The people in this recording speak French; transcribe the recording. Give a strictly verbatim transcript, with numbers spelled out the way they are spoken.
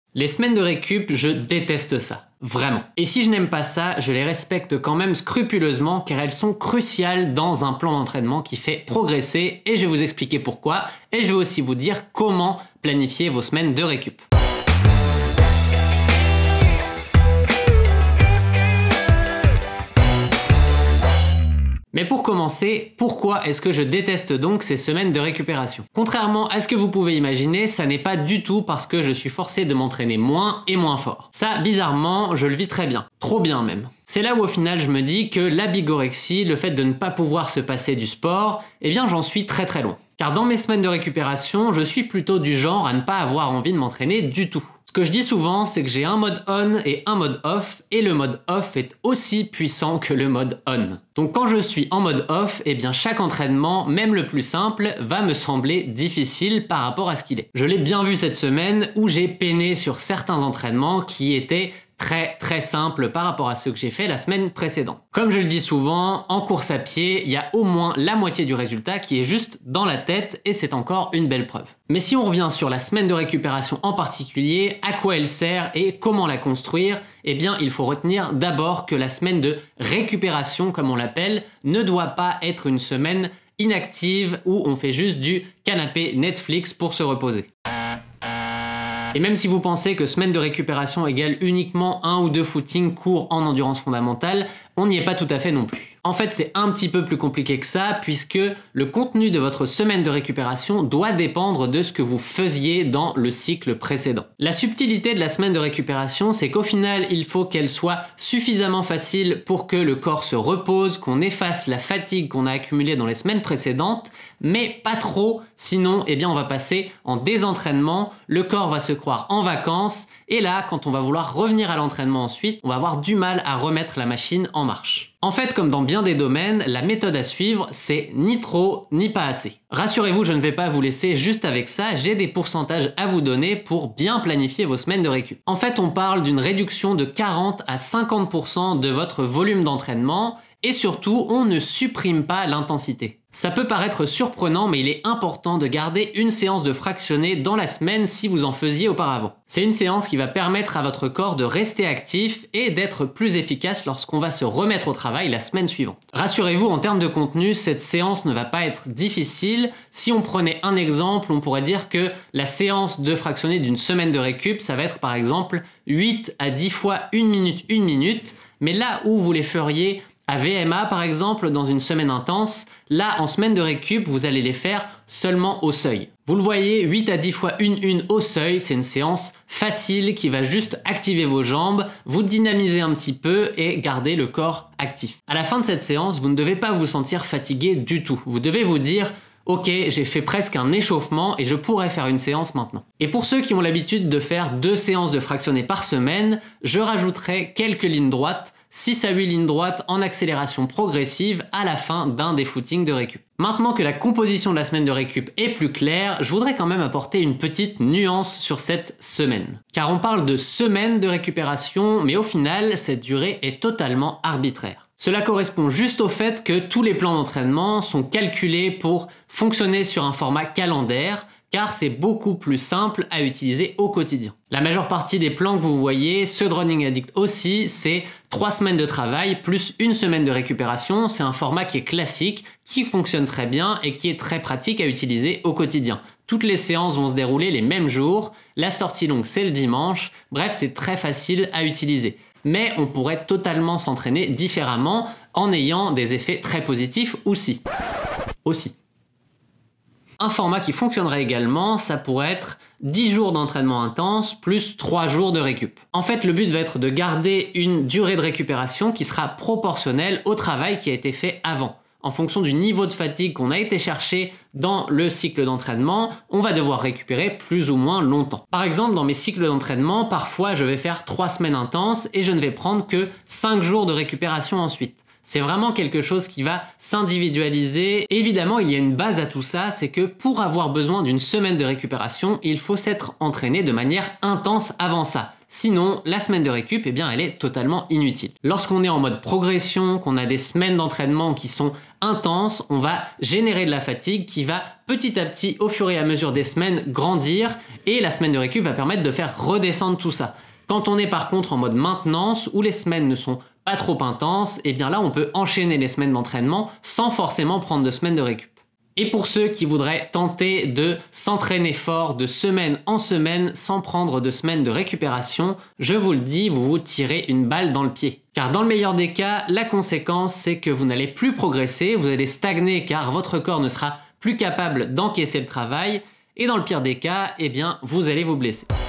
Les semaines de récup, je déteste ça. Vraiment. Et si je n'aime pas ça, je les respecte quand même scrupuleusement car elles sont cruciales dans un plan d'entraînement qui fait progresser et je vais vous expliquer pourquoi et je vais aussi vous dire comment planifier vos semaines de récup. Mais pour commencer, pourquoi est-ce que je déteste donc ces semaines de récupération? Contrairement à ce que vous pouvez imaginer, ça n'est pas du tout parce que je suis forcé de m'entraîner moins et moins fort. Ça, bizarrement, je le vis très bien. Trop bien même. C'est là où au final je me dis que la bigorexie, le fait de ne pas pouvoir se passer du sport, eh bien j'en suis très très loin. Car dans mes semaines de récupération, je suis plutôt du genre à ne pas avoir envie de m'entraîner du tout. Ce que je dis souvent, c'est que j'ai un mode on et un mode off, et le mode off est aussi puissant que le mode on. Donc quand je suis en mode off, eh bien chaque entraînement, même le plus simple, va me sembler difficile par rapport à ce qu'il est. Je l'ai bien vu cette semaine où j'ai peiné sur certains entraînements qui étaient très très simple par rapport à ce que j'ai fait la semaine précédente. Comme je le dis souvent, en course à pied, il y a au moins la moitié du résultat qui est juste dans la tête et c'est encore une belle preuve. Mais si on revient sur la semaine de récupération en particulier, à quoi elle sert et comment la construire, eh bien il faut retenir d'abord que la semaine de récupération, comme on l'appelle, ne doit pas être une semaine inactive où on fait juste du canapé Netflix pour se reposer. Et même si vous pensez que semaine de récupération égale uniquement un ou deux footings courts en endurance fondamentale, on n'y est pas tout à fait non plus. En fait, c'est un petit peu plus compliqué que ça puisque le contenu de votre semaine de récupération doit dépendre de ce que vous faisiez dans le cycle précédent. La subtilité de la semaine de récupération, c'est qu'au final, il faut qu'elle soit suffisamment facile pour que le corps se repose, qu'on efface la fatigue qu'on a accumulée dans les semaines précédentes, mais pas trop, sinon eh bien on va passer en désentraînement, le corps va se croire en vacances, et là, quand on va vouloir revenir à l'entraînement ensuite, on va avoir du mal à remettre la machine en marche. En fait, comme dans bien des domaines, la méthode à suivre, c'est ni trop, ni pas assez. Rassurez-vous, je ne vais pas vous laisser juste avec ça, j'ai des pourcentages à vous donner pour bien planifier vos semaines de récup. En fait, on parle d'une réduction de quarante à cinquante pour cent de votre volume d'entraînement, et surtout, on ne supprime pas l'intensité. Ça peut paraître surprenant, mais il est important de garder une séance de fractionné dans la semaine si vous en faisiez auparavant. C'est une séance qui va permettre à votre corps de rester actif et d'être plus efficace lorsqu'on va se remettre au travail la semaine suivante. Rassurez-vous, en termes de contenu, cette séance ne va pas être difficile. Si on prenait un exemple, on pourrait dire que la séance de fractionné d'une semaine de récup, ça va être par exemple huit à dix fois une minute, une minute, mais là où vous les feriez à V M A par exemple, dans une semaine intense, là en semaine de récup, vous allez les faire seulement au seuil. Vous le voyez, huit à dix fois une une au seuil, c'est une séance facile qui va juste activer vos jambes, vous dynamiser un petit peu et garder le corps actif. À la fin de cette séance, vous ne devez pas vous sentir fatigué du tout. Vous devez vous dire ok, j'ai fait presque un échauffement et je pourrais faire une séance maintenant. Et pour ceux qui ont l'habitude de faire deux séances de fractionné par semaine, je rajouterai quelques lignes droites, six à huit lignes droites en accélération progressive à la fin d'un des footings de récup. Maintenant que la composition de la semaine de récup est plus claire, je voudrais quand même apporter une petite nuance sur cette semaine. Car on parle de semaine de récupération, mais au final, cette durée est totalement arbitraire. Cela correspond juste au fait que tous les plans d'entraînement sont calculés pour fonctionner sur un format calendaire, car c'est beaucoup plus simple à utiliser au quotidien. La majeure partie des plans que vous voyez, ceux de Running Addict aussi, c'est trois semaines de travail plus une semaine de récupération. C'est un format qui est classique, qui fonctionne très bien et qui est très pratique à utiliser au quotidien. Toutes les séances vont se dérouler les mêmes jours, la sortie longue c'est le dimanche, bref c'est très facile à utiliser. Mais on pourrait totalement s'entraîner différemment en ayant des effets très positifs aussi. Aussi. Un format qui fonctionnerait également, ça pourrait être dix jours d'entraînement intense plus trois jours de récup. En fait, le but va être de garder une durée de récupération qui sera proportionnelle au travail qui a été fait avant. En fonction du niveau de fatigue qu'on a été chercher dans le cycle d'entraînement, on va devoir récupérer plus ou moins longtemps. Par exemple, dans mes cycles d'entraînement, parfois je vais faire trois semaines intenses et je ne vais prendre que cinq jours de récupération ensuite. C'est vraiment quelque chose qui va s'individualiser. Évidemment, il y a une base à tout ça, c'est que pour avoir besoin d'une semaine de récupération, il faut s'être entraîné de manière intense avant ça. Sinon, la semaine de récup, eh bien, elle est totalement inutile. Lorsqu'on est en mode progression, qu'on a des semaines d'entraînement qui sont intenses, on va générer de la fatigue qui va petit à petit, au fur et à mesure des semaines, grandir et la semaine de récup va permettre de faire redescendre tout ça. Quand on est par contre en mode maintenance, où les semaines ne sont pas trop intenses, et bien là on peut enchaîner les semaines d'entraînement sans forcément prendre de semaines de récup. Et pour ceux qui voudraient tenter de s'entraîner fort de semaine en semaine sans prendre de semaines de récupération, je vous le dis, vous vous tirez une balle dans le pied. Car dans le meilleur des cas, la conséquence c'est que vous n'allez plus progresser, vous allez stagner car votre corps ne sera plus capable d'encaisser le travail, et dans le pire des cas, eh bien vous allez vous blesser.